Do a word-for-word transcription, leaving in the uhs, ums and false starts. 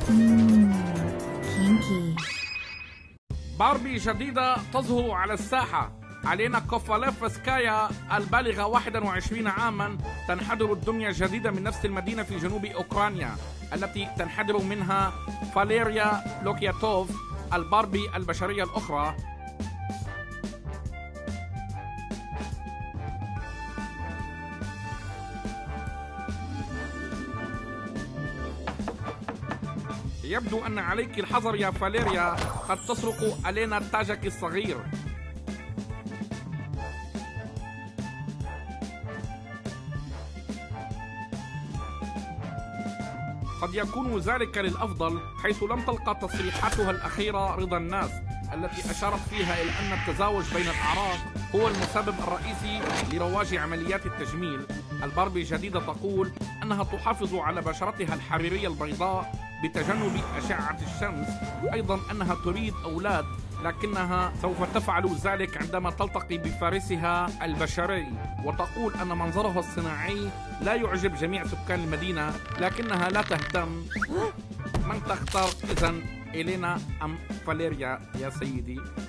مم، كينكي. باربي جديدة تظهر على الساحة. علينا كوفاليفسكايا البالغة واحد وعشرين عاما تنحدر الدمية جديدة من نفس المدينة في جنوب أوكرانيا التي تنحدر منها فاليريا لوكياتوف الباربي البشرية الأخرى. يبدو أن عليك الحذر يا فاليريا، قد تسرق ألينا تاجك الصغير. قد يكون ذلك للأفضل حيث لم تلقى تصريحاتها الأخيرة رضا الناس التي أشارت فيها إلى أن التزاوج بين الأعراق هو المسبب الرئيسي لرواج عمليات التجميل. الباربي الجديدة تقول أنها تحافظ على بشرتها الحريرية البيضاء بتجنب أشعة الشمس، أيضا أنها تريد أولاد لكنها سوف تفعل ذلك عندما تلتقي بفارسها البشري، وتقول أن منظرها الصناعي لا يعجب جميع سكان المدينة لكنها لا تهتم. من تختار إذن، إلينا أم فاليريا يا سيدي؟